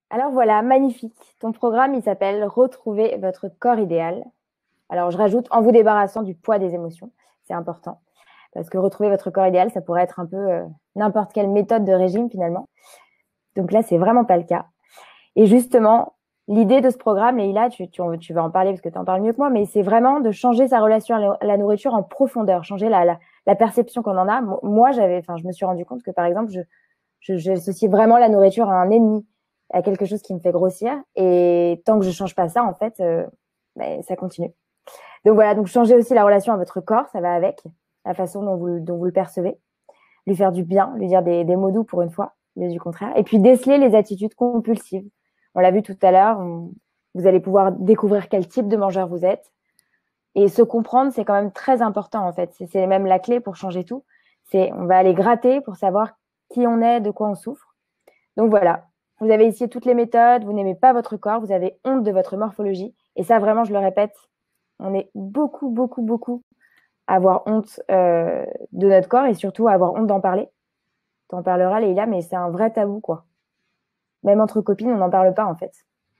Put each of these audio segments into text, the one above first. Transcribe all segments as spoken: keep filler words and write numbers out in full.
Alors voilà, magnifique. Ton programme, il s'appelle Retrouver votre corps idéal. Alors je rajoute en vous débarrassant du poids des émotions. C'est important. Parce que retrouver votre corps idéal, ça pourrait être un peu euh, n'importe quelle méthode de régime finalement. Donc là, c'est vraiment pas le cas. Et justement, l'idée de ce programme, Leïla, tu, tu, tu vas en parler parce que tu en parles mieux que moi, mais c'est vraiment de changer sa relation à la nourriture en profondeur, changer la, la, la perception qu'on en a. Moi, j'avais, enfin, je me suis rendu compte que par exemple, je, je, j'associe vraiment la nourriture à un ennemi, à quelque chose qui me fait grossir. Et tant que je change pas ça, en fait, euh, ben, ça continue. Donc voilà, donc changer aussi la relation à votre corps, ça va avec la façon dont vous, dont vous le percevez, lui faire du bien, lui dire des, des mots doux pour une fois, au lieu du contraire. Et puis déceler les attitudes compulsives. On l'a vu tout à l'heure, on, vous allez pouvoir découvrir quel type de mangeur vous êtes. Et se comprendre, c'est quand même très important en fait. C'est, c'est même la clé pour changer tout. C'est, on va aller gratter pour savoir qui on est, de quoi on souffre. Donc voilà, vous avez essayé toutes les méthodes, vous n'aimez pas votre corps, vous avez honte de votre morphologie. Et ça, vraiment, je le répète, on est beaucoup, beaucoup, beaucoup à avoir honte euh, de notre corps et surtout à avoir honte d'en parler. T'en parleras, Leïla, mais c'est un vrai tabou, quoi. Même entre copines, on n'en parle pas, en fait.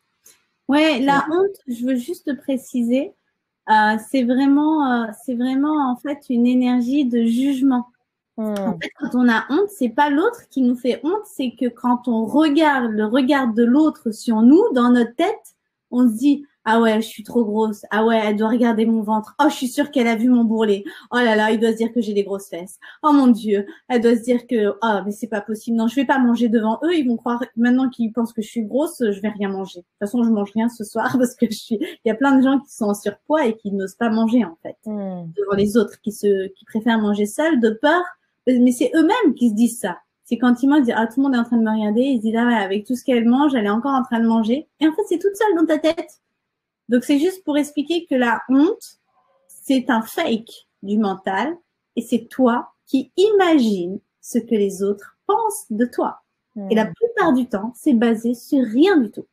Ouais, la honte, je veux juste préciser, euh, c'est vraiment, euh, c'est vraiment en fait une énergie de jugement. En Mmh. fait, quand on a honte, c'est pas l'autre qui nous fait honte, c'est que quand on regarde le regard de l'autre sur nous, dans notre tête, on se dit, ah ouais, je suis trop grosse. Ah ouais, elle doit regarder mon ventre. Oh, je suis sûre qu'elle a vu mon bourrelet. Oh là là, il doit se dire que j'ai des grosses fesses. Oh mon Dieu, elle doit se dire que, ah, mais c'est pas possible. Non, je vais pas manger devant eux. Ils vont croire, maintenant qu'ils pensent que je suis grosse, je vais rien manger. De toute façon, je mange rien ce soir parce que je suis, il y a plein de gens qui sont en surpoids et qui n'osent pas manger, en fait, Mmh. devant les autres, qui se, qui préfèrent manger seuls de peur. Mais c'est eux-mêmes qui se disent ça. C'est quand ils mangent, ils disent, ah, tout le monde est en train de me regarder. Ils se disent, ah ouais, avec tout ce qu'elle mange, elle est encore en train de manger. Et en fait, c'est toute seule dans ta tête. Donc, c'est juste pour expliquer que la honte, c'est un fake du mental et c'est toi qui imagines ce que les autres pensent de toi. Et la Mmh. plupart du temps, c'est basé sur rien du tout.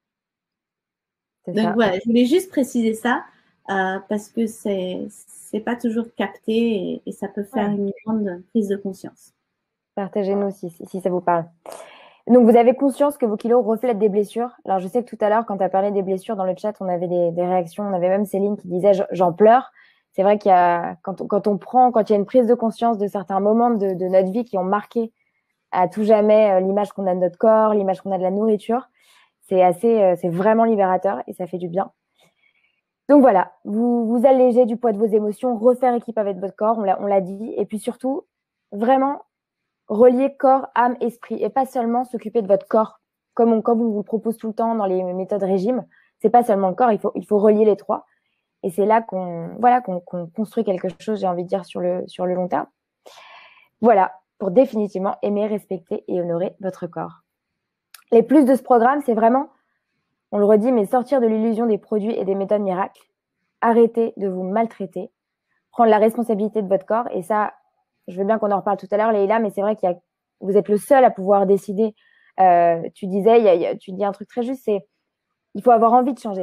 C'est Donc ça. voilà, je voulais juste préciser ça euh, parce que c'est c'est pas toujours capté et, et ça peut faire Ouais. une grande prise de conscience. Partagez-nous si, si, si ça vous parle. Donc, vous avez conscience que vos kilos reflètent des blessures. Alors, je sais que tout à l'heure, quand tu as parlé des blessures dans le chat, on avait des, des réactions. On avait même Céline qui disait j'en pleure. C'est vrai qu'il y a, quand on, quand on prend, quand il y a une prise de conscience de certains moments de, de notre vie qui ont marqué à tout jamais euh, l'image qu'on a de notre corps, l'image qu'on a de la nourriture, c'est assez, euh, c'est vraiment libérateur et ça fait du bien. Donc voilà, vous vous allégez du poids de vos émotions, refaire équipe avec votre corps, on l'a, on l'a dit, et puis surtout, vraiment relier corps, âme, esprit, et pas seulement s'occuper de votre corps, comme on, comme on vous le propose tout le temps dans les méthodes régime. C'est pas seulement le corps, il faut, il faut relier les trois. Et c'est là qu'on, voilà, qu'on, qu'on construit quelque chose, j'ai envie de dire, sur le, sur le long terme. Voilà, pour définitivement aimer, respecter et honorer votre corps. Les plus de ce programme, c'est vraiment, on le redit, mais sortir de l'illusion des produits et des méthodes miracles. Arrêtez de vous maltraiter. Prendre la responsabilité de votre corps. Et ça, je veux bien qu'on en reparle tout à l'heure, Leïla, mais c'est vrai qu'il y a, vous êtes le seul à pouvoir décider. Euh, tu disais, il y a, il y a, tu dis un truc très juste, c'est il faut avoir envie de changer.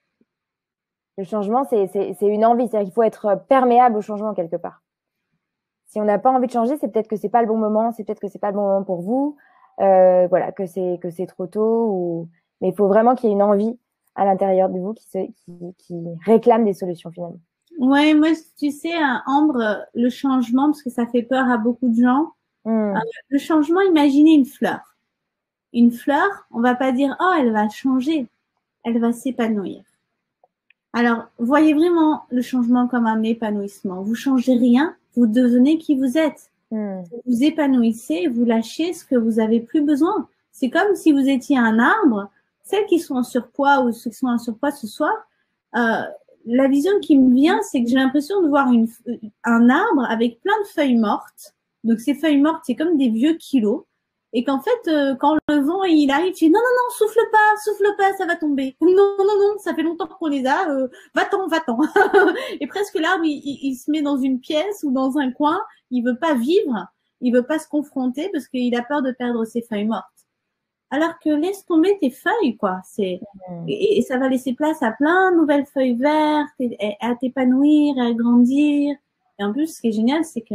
Le changement, c'est, c'est, c'est une envie. C'est-à-dire qu'il faut être perméable au changement quelque part. Si on n'a pas envie de changer, c'est peut-être que c'est pas le bon moment, c'est peut-être que c'est pas le bon moment pour vous, euh, voilà, que c'est que c'est trop tôt. Ou... Mais il faut vraiment qu'il y ait une envie à l'intérieur de vous qui, se, qui, qui réclame des solutions finalement. Ouais, moi, tu sais, euh, Ambre, le changement, parce que ça fait peur à beaucoup de gens. Euh, Mmh. le changement, imaginez une fleur. Une fleur, on va pas dire, oh, elle va changer, elle va s'épanouir. Alors, voyez vraiment le changement comme un épanouissement. Vous changez rien, vous devenez qui vous êtes. Mmh. Vous vous épanouissez, vous lâchez ce que vous avez plus besoin. C'est comme si vous étiez un arbre. Celles qui sont en surpoids ou ceux qui sont en surpoids ce soir, euh, la vision qui me vient, c'est que j'ai l'impression de voir une, un arbre avec plein de feuilles mortes. Donc ces feuilles mortes, c'est comme des vieux kilos. Et qu'en fait, euh, quand le vent il arrive, tu dis non, non, non, souffle pas, souffle pas, ça va tomber. Non, non, non, ça fait longtemps qu'on les a, euh, va-t'en, va-t'en. Et presque l'arbre, il, il, il se met dans une pièce ou dans un coin, il veut pas vivre, il veut pas se confronter parce qu'il a peur de perdre ses feuilles mortes. Alors que laisse tomber tes feuilles, quoi. C'est Mmh. et, et ça va laisser place à plein de nouvelles feuilles vertes, et, et à t'épanouir, à grandir. Et en plus, ce qui est génial, c'est que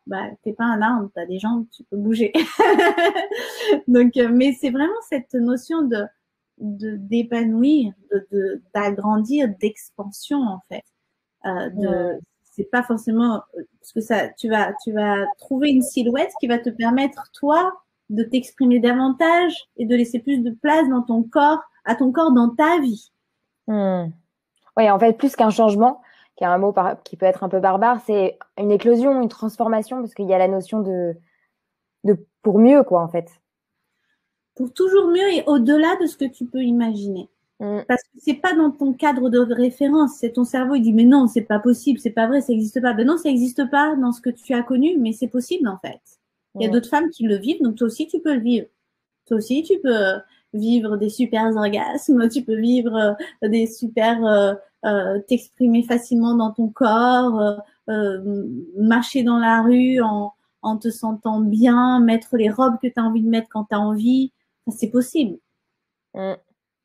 bah, t'es pas un arbre, t'as des jambes, tu peux bouger. Donc, euh, mais c'est vraiment cette notion de, de d'épanouir, de, de, d'agrandir, d'expansion, en fait. Euh, de, Mm. c'est pas forcément, parce que ça, tu vas, tu vas trouver une silhouette qui va te permettre, toi, de t'exprimer davantage et de laisser plus de place dans ton corps, à ton corps dans ta vie. Mm. Oui, en fait, plus qu'un changement, qui est un mot par- qui peut être un peu barbare, c'est une éclosion, une transformation, parce qu'il y a la notion de, de pour mieux, quoi, en fait. Pour toujours mieux et au-delà de ce que tu peux imaginer. Mm. Parce que c'est pas dans ton cadre de référence, c'est ton cerveau, il dit mais non, c'est pas possible, c'est pas vrai, ça n'existe pas. Ben non, ça n'existe pas dans ce que tu as connu, mais c'est possible en fait. Il y a Mm. d'autres femmes qui le vivent, donc toi aussi tu peux le vivre. Toi aussi tu peux vivre des super orgasmes, tu peux vivre euh, des super euh, euh, t'exprimer facilement dans ton corps, euh, euh, marcher dans la rue en, en te sentant bien, mettre les robes que tu as envie de mettre quand tu as envie. Enfin, c'est possible. Mm.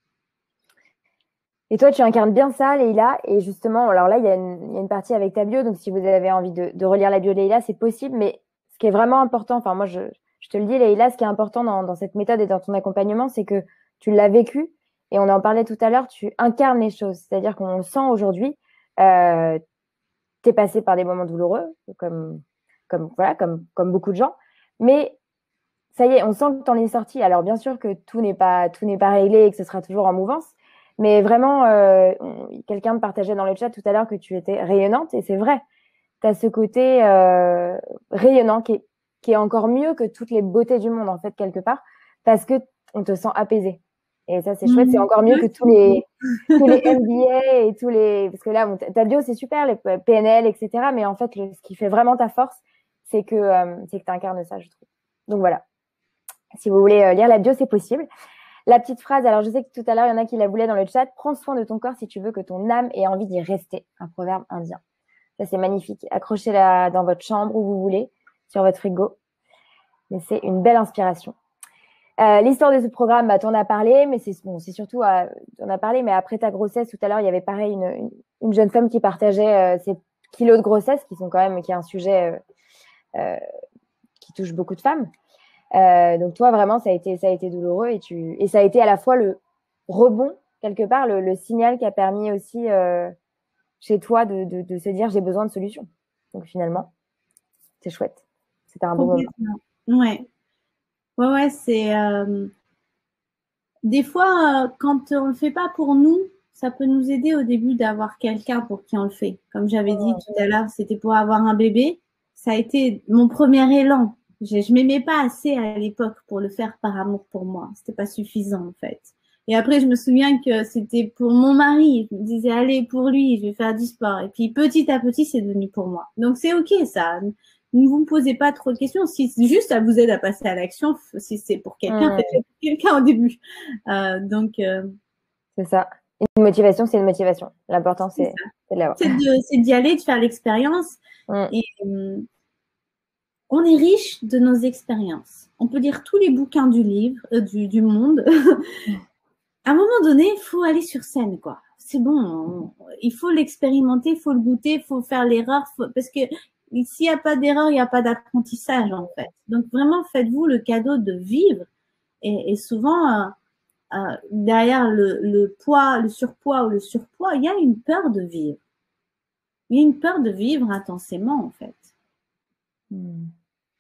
Et toi, tu incarnes bien ça, Leïla. Et justement, alors là, il y a une, il y a une partie avec ta bio. Donc, si vous avez envie de, de relire la bio de Leïla, c'est possible. Mais ce qui est vraiment important, enfin, moi, je, je te le dis, Leïla, ce qui est important dans, dans cette méthode et dans ton accompagnement, c'est que tu l'as vécu. Et on en parlait tout à l'heure, tu incarnes les choses. C'est-à-dire qu'on le sent aujourd'hui. Euh, tu es passé par des moments douloureux, comme, comme, voilà, comme, comme beaucoup de gens. Mais ça y est, on sent que tu en es sorti. Alors, bien sûr que tout n'est pas, tout n'est pas réglé et que ce sera toujours en mouvance. Mais vraiment, euh, quelqu'un me partageait dans le chat tout à l'heure que tu étais rayonnante. Et c'est vrai, tu as ce côté euh, rayonnant qui est, qui est encore mieux que toutes les beautés du monde, en fait, quelque part, parce que on te sent apaisé. Et ça, c'est chouette. C'est Mmh. encore mieux que tous les, tous les M B A et tous les. Parce que là, bon, ta bio, c'est super, les P N L, et cetera. Mais en fait, le, ce qui fait vraiment ta force, c'est que euh, c'est que tu incarnes ça, je trouve. Donc voilà. Si vous voulez euh, lire la bio, c'est possible. La petite phrase, alors je sais que tout à l'heure, il y en a qui la voulaient dans le chat. Prends soin de ton corps si tu veux que ton âme ait envie d'y rester. Un proverbe indien. Ça, c'est magnifique. Accrochez-la dans votre chambre où vous voulez, sur votre frigo. Mais c'est une belle inspiration. Euh, L'histoire de ce programme, bah, tu en as parlé, mais c'est bon, c'est surtout, euh, tu en as parlé, mais après ta grossesse, tout à l'heure, il y avait pareil une, une, une jeune femme qui partageait euh, ses kilos de grossesse, qui sont quand même, qui est un sujet euh, euh, qui touche beaucoup de femmes. Euh, donc toi, vraiment, ça a été, ça a été douloureux et tu, et ça a été à la fois le rebond quelque part, le, le signal qui a permis aussi euh, chez toi de, de, de se dire j'ai besoin de solutions. Donc finalement, c'est chouette. C'était un beau moment. Complètement. Ouais. Ouais, ouais, c'est euh, des fois euh, quand on le fait pas pour nous, ça peut nous aider au début d'avoir quelqu'un pour qui on le fait. Comme j'avais dit tout à l'heure, c'était pour avoir un bébé. Ça a été mon premier élan. Je, je m'aimais pas assez à l'époque pour le faire par amour pour moi. C'était pas suffisant en fait. Et après, je me souviens que c'était pour mon mari. Je me disais, allez, pour lui, je vais faire du sport. Et puis, petit à petit, c'est devenu pour moi. Donc, c'est OK, ça. Ne vous posez pas trop de questions. Si juste ça vous aide à passer à l'action, si c'est pour quelqu'un, Mmh, faites-le pour quelqu'un au début. Euh, donc, euh, c'est ça. Une motivation, c'est une motivation. L'important, c'est c'est ça. de l'avoir. C'est de, c'est d'y aller, de faire l'expérience. Mmh, Et euh, on est riche de nos expériences. On peut lire tous les bouquins du livre, euh, du, du monde. À un moment donné, il faut aller sur scène, quoi. C'est bon, on- il faut l'expérimenter, il faut le goûter, il faut faire l'erreur, faut- parce que s'il n'y a pas d'erreur, il n'y a pas d'apprentissage, en fait. Donc vraiment, faites-vous le cadeau de vivre. Et, et souvent, euh, euh, derrière le, le poids, le surpoids ou le surpoids, il y a une peur de vivre. Il y a une peur de vivre intensément, en fait. mmh.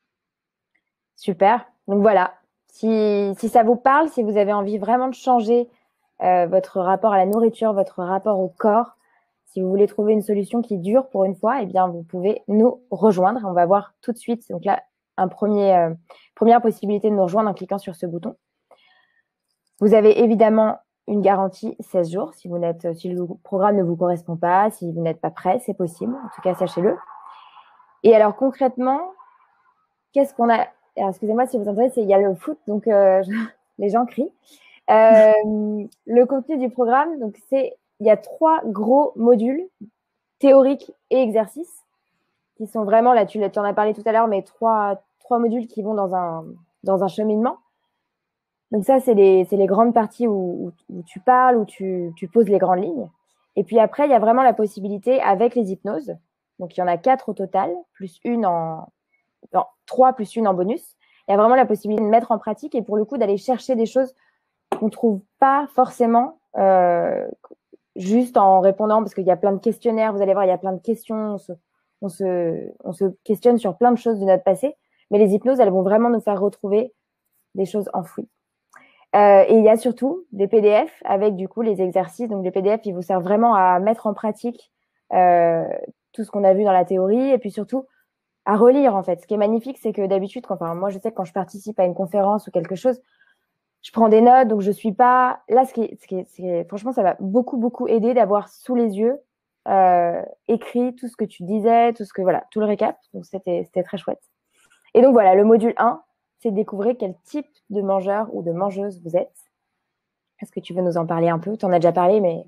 Super. Donc voilà. Si, si ça vous parle, si vous avez envie vraiment de changer euh, votre rapport à la nourriture, votre rapport au corps, si vous voulez trouver une solution qui dure pour une fois, eh bien, vous pouvez nous rejoindre. On va voir tout de suite. Donc là, un premier, euh, première possibilité de nous rejoindre en cliquant sur ce bouton. Vous avez évidemment une garantie seize jours. Si, vous n'êtes, si le programme ne vous correspond pas, si vous n'êtes pas prêt, c'est possible. En tout cas, sachez-le. Et alors concrètement, qu'est-ce qu'on a? Alors, excusez-moi si vous entendez, il y a le foot, donc euh, les gens crient. Euh, le contenu du programme, donc c'est, il y a trois gros modules, théoriques et exercices, qui sont vraiment, là tu, tu en as parlé tout à l'heure, mais trois, trois modules qui vont dans un, dans un cheminement. Donc ça, c'est les, c'est les grandes parties où, où, où tu parles, où tu, tu poses les grandes lignes. Et puis après, il y a vraiment la possibilité avec les hypnoses. Donc il y en a quatre au total, plus une en, non, trois plus une en bonus. Il y a vraiment la possibilité de mettre en pratique et pour le coup d'aller chercher des choses qu'on ne trouve pas forcément euh, juste en répondant, parce qu'il y a plein de questionnaires, vous allez voir, il y a plein de questions, on se, on se, on se questionne sur plein de choses de notre passé, mais les hypnoses, elles vont vraiment nous faire retrouver des choses enfouies. Euh, et il y a surtout des P D F avec du coup les exercices. Donc les P D F, ils vous servent vraiment à mettre en pratique euh, tout ce qu'on a vu dans la théorie et puis surtout à relire en fait. Ce qui est magnifique, c'est que d'habitude, quand, enfin, moi je sais que quand je participe à une conférence ou quelque chose, je prends des notes, donc je suis pas là. Ce qui, est, ce qui, est, ce qui est, franchement, ça m'a beaucoup beaucoup aidé d'avoir sous les yeux euh, écrit tout ce que tu disais, tout ce que voilà, tout le récap. Donc c'était c'était très chouette. Et donc voilà, le module un, c'est de découvrir quel type de mangeur ou de mangeuse vous êtes. Est-ce que tu veux nous en parler un peu? Tu en as déjà parlé, mais...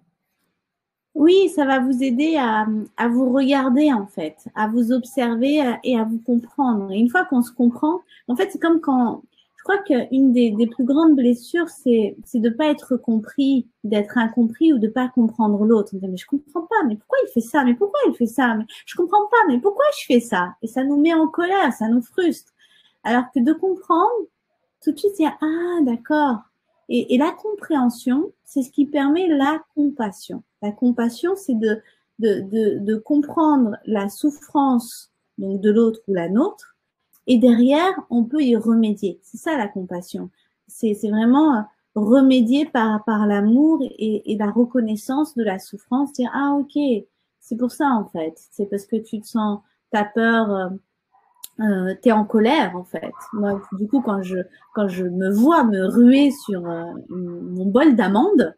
Oui, ça va vous aider à, à vous regarder en fait, à vous observer et à vous comprendre. Et une fois qu'on se comprend, en fait, c'est comme quand... Je crois qu'une des, des plus grandes blessures, c'est c'est de pas être compris, d'être incompris ou de pas comprendre l'autre. On dit, mais je comprends pas, mais pourquoi il fait ça? Mais pourquoi il fait ça? Mais je comprends pas, mais pourquoi je fais ça? Et ça nous met en colère, ça nous frustre. Alors que de comprendre, tout de suite, il y a, ah, d'accord. Et, et la compréhension, c'est ce qui permet la compassion. La compassion, c'est de, de, de, de comprendre la souffrance donc de l'autre ou la nôtre, et derrière, on peut y remédier. C'est ça la compassion. C'est, c'est vraiment remédier par, par l'amour et, et la reconnaissance de la souffrance. Dire, ah ok, c'est pour ça en fait. C'est parce que tu te sens, t'as peur... Euh, Euh, t'es en colère en fait. Moi, du coup, quand je quand je me vois me ruer sur euh, mon bol d'amandes,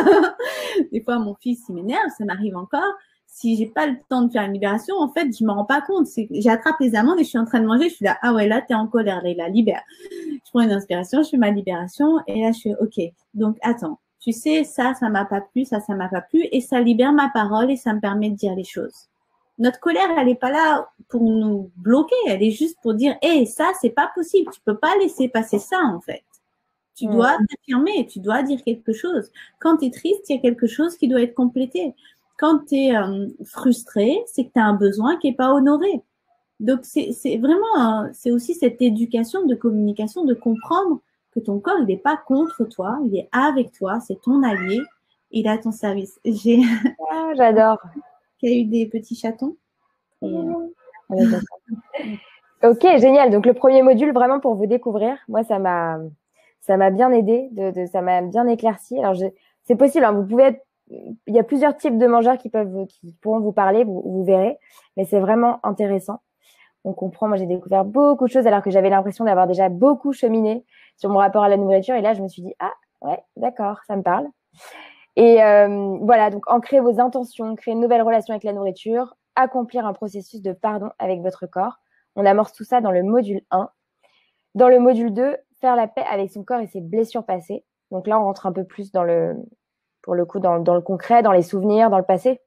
des fois mon fils il m'énerve, ça m'arrive encore. Si j'ai pas le temps de faire une libération, en fait, je me rends pas compte. C'est j'attrape les amandes et je suis en train de manger. Je suis là, ah ouais, là t'es en colère, là, la libère. Je prends une inspiration, je fais ma libération et là je suis ok. Donc attends, tu sais ça, ça m'a pas plu, ça, ça m'a pas plu et ça libère ma parole et ça me permet de dire les choses. Notre colère, elle n'est pas là pour nous bloquer, elle est juste pour dire, hé, hey, ça, c'est pas possible, tu peux pas laisser passer ça, en fait. Tu mmh. dois t'affirmer, tu dois dire quelque chose. Quand tu es triste, il y a quelque chose qui doit être complété. Quand tu es euh, frustré, c'est que tu as un besoin qui n'est pas honoré. Donc, c'est, c'est vraiment, euh, c'est aussi cette éducation de communication, de comprendre que ton corps, il n'est pas contre toi, il est avec toi, c'est ton allié, il est à ton service. J'ai... Ah, j'adore. Qui a eu des petits chatons. Et, euh... ok, génial. Donc le premier module, vraiment pour vous découvrir, moi ça m'a, ça m'a bien aidé, de, de, ça m'a bien éclairci. Alors je, c'est possible, hein, vous pouvez être, il y a plusieurs types de mangeurs qui peuvent, qui pourront vous parler, vous, vous verrez, mais c'est vraiment intéressant. On comprend. Moi j'ai découvert beaucoup de choses alors que j'avais l'impression d'avoir déjà beaucoup cheminé sur mon rapport à la nourriture et là je me suis dit ah ouais d'accord, ça me parle. Et euh, voilà, donc ancrer vos intentions, créer une nouvelle relation avec la nourriture, accomplir un processus de pardon avec votre corps. On amorce tout ça dans le module un. Dans le module deux, faire la paix avec son corps et ses blessures passées. Donc là, on rentre un peu plus dans le, pour le coup, dans, dans le concret, dans les souvenirs, dans le passé.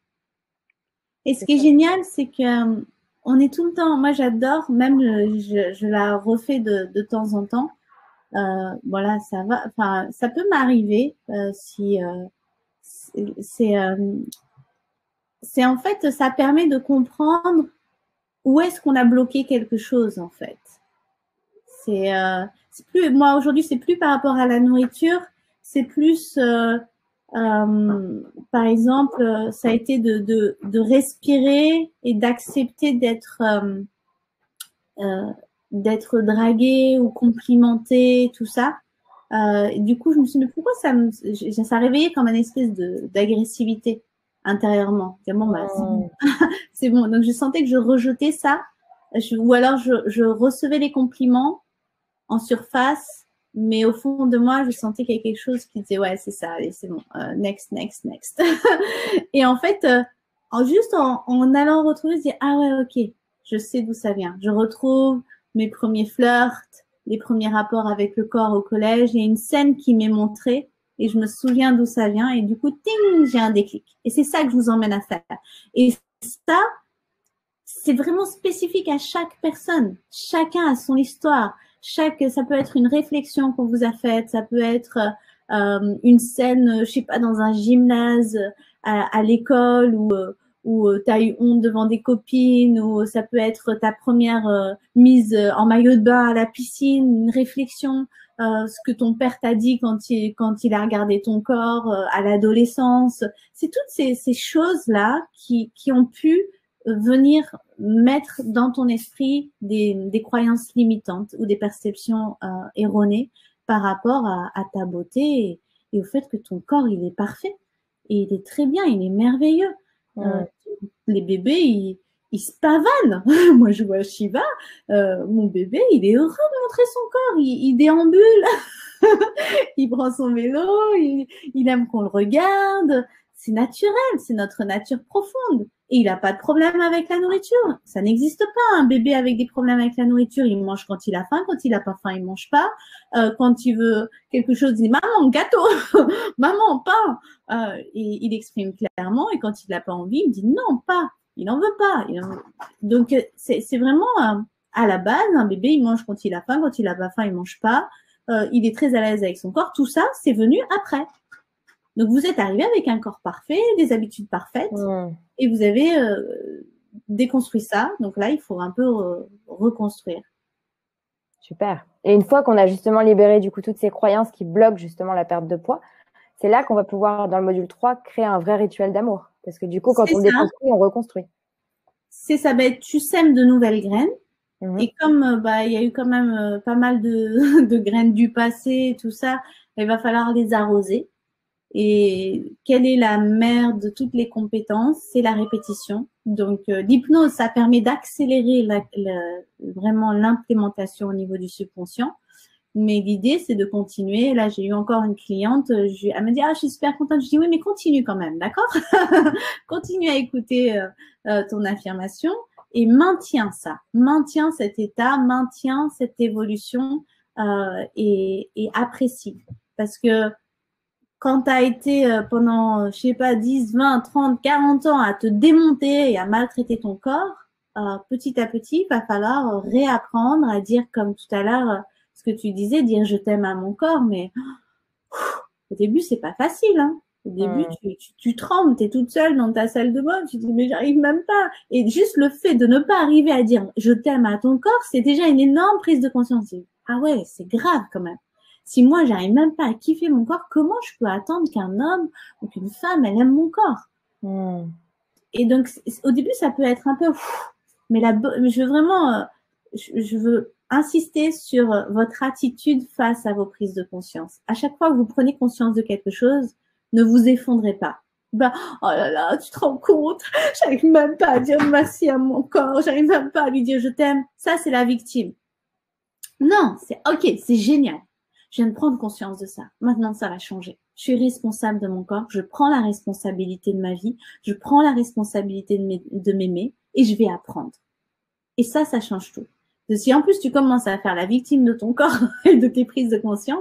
Et ce qui est génial, c'est que euh, on est tout le temps, moi j'adore, même je, je la refais de, de temps en temps. Euh, voilà, ça va. Enfin, ça peut m'arriver euh, si euh, c'est, c'est, euh, c'est en fait, ça permet de comprendre où est-ce qu'on a bloqué quelque chose en fait. C'est, euh, c'est plus, moi aujourd'hui, c'est plus par rapport à la nourriture, c'est plus, euh, euh, par exemple, ça a été de de, de respirer et d'accepter d'être euh, euh, d'être dragué ou complimenté, tout ça. Euh, du coup, je me suis dit, mais pourquoi ça me, ça réveillait comme une espèce de, d'agressivité intérieurement. C'est bon, bah, c'est bon. C'est bon. Donc, je sentais que je rejetais ça. Je, ou alors, je, je recevais les compliments en surface, mais au fond de moi, je sentais qu'il y avait quelque chose qui disait, ouais, c'est ça, allez, c'est bon. Euh, next, next, next. Et en fait, euh, en, juste en, en allant retrouver, je dis, ah ouais, ok, je sais d'où ça vient. Je retrouve mes premiers flirts, les premiers rapports avec le corps au collège. Il y a une scène qui m'est montrée et je me souviens d'où ça vient. Et du coup, ting, j'ai un déclic. Et c'est ça que je vous emmène à faire. Et ça, c'est vraiment spécifique à chaque personne. Chacun a son histoire. Chaque, ça peut être une réflexion qu'on vous a faite. Ça peut être euh, une scène, je sais pas, dans un gymnase, à, à l'école ou, ou tu as eu honte devant des copines, ou ça peut être ta première euh, mise en maillot de bain à la piscine, une réflexion, euh, ce que ton père t'a dit quand il, quand il a regardé ton corps euh, à l'adolescence. C'est toutes ces, ces choses-là qui, qui ont pu venir mettre dans ton esprit des, des croyances limitantes ou des perceptions euh, erronées par rapport à, à ta beauté et, et au fait que ton corps, il est parfait. Et il est très bien, il est merveilleux. Mm. Euh, les bébés, ils, ils se pavanent. Moi, je vois Shiva, euh, mon bébé, il est heureux de montrer son corps. Il, il déambule, il prend son vélo, il, il aime qu'on le regarde. C'est naturel, c'est notre nature profonde. Et il n'a pas de problème avec la nourriture. Ça n'existe pas, un bébé avec des problèmes avec la nourriture. Il mange quand il a faim, quand il n'a pas faim, il mange pas. Euh, quand il veut quelque chose, il dit « Maman, gâteau !» « Maman, pain !» euh, Et il exprime clairement. Et quand il n'a pas envie, il dit « Non, pas !» Il n'en veut pas. Il en veut... Donc, c'est, c'est vraiment euh, à la base, un bébé, il mange quand il a faim. Quand il n'a pas faim, il mange pas. Euh, il est très à l'aise avec son corps. Tout ça, c'est venu après. Donc, vous êtes arrivé avec un corps parfait, des habitudes parfaites, mmh. et vous avez euh, déconstruit ça. Donc là, il faut un peu re- reconstruire. Super. Et une fois qu'on a justement libéré du coup toutes ces croyances qui bloquent justement la perte de poids, c'est là qu'on va pouvoir, dans le module trois, créer un vrai rituel d'amour. Parce que du coup, quand c'est on ça. déconstruit, on reconstruit. C'est ça. Ben, tu sèmes de nouvelles graines. Mmh. Et comme bah il y a eu quand même euh, pas mal de, de graines du passé, tout ça, il va falloir les arroser. Et quelle est la mère de toutes les compétences? C'est la répétition. Donc, euh, l'hypnose, ça permet d'accélérer la, la, vraiment l'implémentation au niveau du subconscient. Mais l'idée, c'est de continuer. Là, j'ai eu encore une cliente, je, elle me dit « Ah, je suis super contente ». Je dis « Oui, mais continue quand même, d'accord ?» Continue à écouter euh, euh, ton affirmation et maintiens ça. Maintiens cet état, maintiens cette évolution euh, et, et apprécie. Parce que quand tu as été euh, pendant, je sais pas, dix, vingt, trente, quarante ans à te démonter et à maltraiter ton corps, euh, petit à petit, il va falloir euh, réapprendre à dire, comme tout à l'heure, euh, ce que tu disais, dire je t'aime à mon corps, mais pff, au début, c'est pas facile. Hein. Au début, mmh. tu, tu, tu trembles, tu es toute seule dans ta salle de bain, tu te dis mais j'arrive même pas. Et juste le fait de ne pas arriver à dire je t'aime à ton corps, c'est déjà une énorme prise de conscience. Ah ouais, c'est grave quand même. Si moi, j'arrive même pas à kiffer mon corps, comment je peux attendre qu'un homme ou qu'une femme, elle aime mon corps? mmh. Et donc, au début, ça peut être un peu... Pff, mais la, je veux vraiment... Euh, je, je veux insister sur votre attitude face à vos prises de conscience. À chaque fois que vous prenez conscience de quelque chose, ne vous effondrez pas. Bah, oh là là, tu te rends compte, j'arrive même pas à dire merci à mon corps, j'arrive même pas à lui dire je t'aime. Ça, c'est la victime. Non, c'est ok, c'est génial. Je viens de prendre conscience de ça. Maintenant, ça va changer. Je suis responsable de mon corps. Je prends la responsabilité de ma vie. Je prends la responsabilité de m'aimer et je vais apprendre. Et ça, ça change tout. Parce que si en plus tu commences à faire la victime de ton corps et de tes prises de conscience,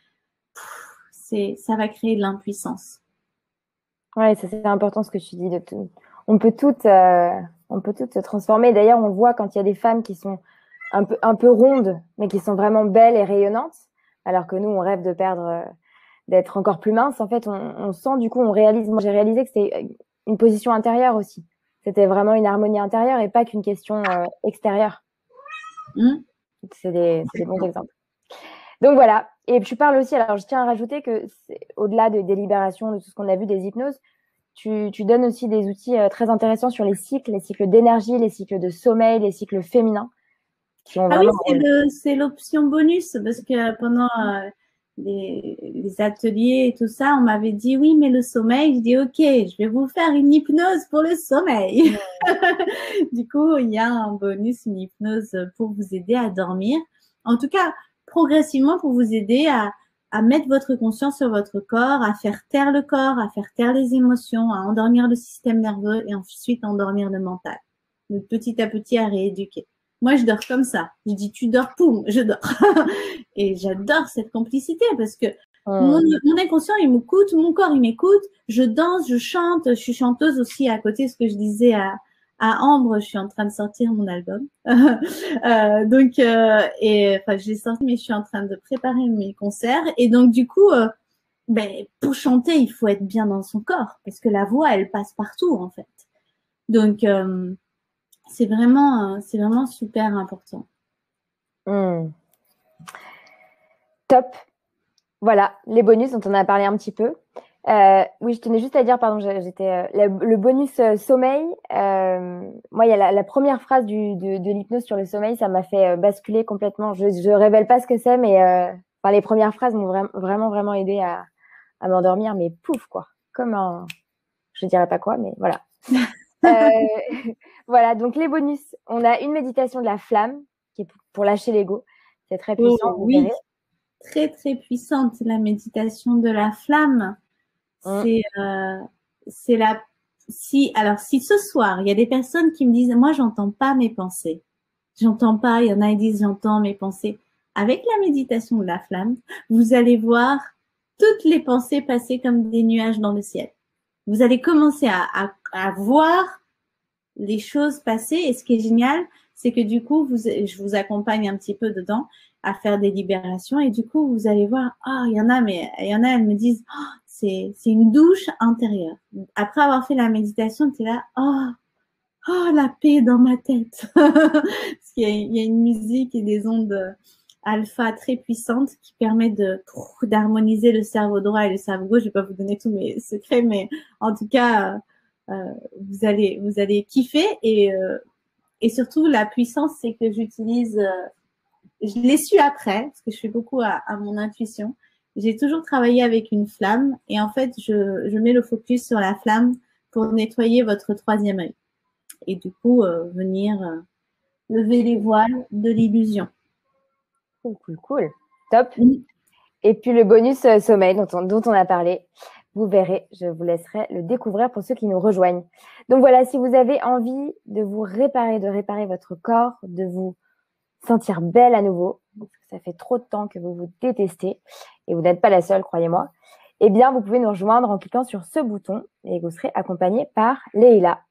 c'est, ça va créer de l'impuissance. Ouais, ça, c'est important ce que tu dis. De tout. On peut toutes, euh, on peut toutes se transformer. D'ailleurs, on voit quand il y a des femmes qui sont un peu, un peu rondes, mais qui sont vraiment belles et rayonnantes. Alors que nous, on rêve de perdre, euh, d'être encore plus mince. En fait, on, on sent, du coup, on réalise. Moi, j'ai réalisé que c'était une position intérieure aussi. C'était vraiment une harmonie intérieure et pas qu'une question euh, extérieure. Mmh. C'est des, c'est des bons exemples. Donc voilà. Et tu parles aussi, alors je tiens à rajouter que au-delà de, des libérations, de tout ce qu'on a vu, des hypnoses, tu, tu donnes aussi des outils euh, très intéressants sur les cycles, les cycles d'énergie, les cycles de sommeil, les cycles féminins. Qui ont ah oui, c'est, le, c'est l'option bonus, parce que pendant euh, les, les ateliers et tout ça, on m'avait dit oui, mais le sommeil, je dis ok, je vais vous faire une hypnose pour le sommeil. Mmh. Du coup, il y a un bonus, une hypnose pour vous aider à dormir. En tout cas, progressivement pour vous aider à, à mettre votre conscience sur votre corps, à faire taire le corps, à faire taire les émotions, à endormir le système nerveux et ensuite endormir le mental. Donc petit à petit à rééduquer. Moi, je dors comme ça. Je dis, tu dors, poum, je dors. Et j'adore cette complicité parce que mmh. mon, mon inconscient, il m'écoute, mon corps, il m'écoute. Je danse, je chante. Je suis chanteuse aussi à côté, ce que je disais à, à Ambre. Je suis en train de sortir mon album. euh, donc, euh, et enfin, je l'ai sorti, mais je suis en train de préparer mes concerts. Et donc, du coup, euh, ben, pour chanter, il faut être bien dans son corps parce que la voix, elle passe partout, en fait. Donc, euh, c'est vraiment, euh, c'est vraiment super important. Mmh. Top. Voilà, les bonus dont on a parlé un petit peu. Euh, oui, je tenais juste à dire, pardon, j'étais euh, le, le bonus euh, sommeil. Euh, moi, il y a la, la première phrase du, de, de l'hypnose sur le sommeil, ça m'a fait euh, basculer complètement. Je je révèle pas ce que c'est, mais euh, enfin, les premières phrases m'ont vraiment, vraiment, vraiment aidé à, à m'endormir, mais pouf, quoi. Comme un, je dirais pas quoi, mais voilà. euh, voilà, donc les bonus. On a une méditation de la flamme, qui est pour lâcher l'ego. C'est très Oh puissant, vous oui, verrez. très très puissante la méditation de la flamme. Mm. C'est euh, c'est la si alors si ce soir il y a des personnes qui me disent moi j'entends pas mes pensées, j'entends pas, il y en a qui disent j'entends mes pensées. Avec la méditation de la flamme, vous allez voir toutes les pensées passer comme des nuages dans le ciel. Vous allez commencer à, à, à voir les choses passer. Et ce qui est génial, c'est que du coup, vous, je vous accompagne un petit peu dedans à faire des libérations. Et du coup, vous allez voir, ah, il y en a, mais il y en a, elles me disent, oh, c'est, c'est une douche intérieure. Après avoir fait la méditation, tu es là, oh, oh, la paix dans ma tête. Parce qu'il y a, il y a une musique et des ondes alpha très puissantes qui permettent de, d'harmoniser le cerveau droit et le cerveau gauche. Je vais pas vous donner tous mes secrets, mais en tout cas, euh, vous allez, vous allez kiffer et, euh, et surtout la puissance, c'est que j'utilise, euh, je l'ai su après parce que je fais beaucoup à, à mon intuition. J'ai toujours travaillé avec une flamme et en fait, je, je mets le focus sur la flamme pour nettoyer votre troisième œil et du coup euh, venir euh, lever les voiles de l'illusion. Cool, cool, cool. Top. Oui. Et puis le bonus euh, sommeil dont on, dont on a parlé, vous verrez, je vous laisserai le découvrir pour ceux qui nous rejoignent. Donc voilà, si vous avez envie de vous réparer, de réparer votre corps, de vous sentir belle à nouveau, parce que ça fait trop de temps que vous vous détestez, et vous n'êtes pas la seule, croyez-moi, eh bien, vous pouvez nous rejoindre en cliquant sur ce bouton et vous serez accompagné par Leïla.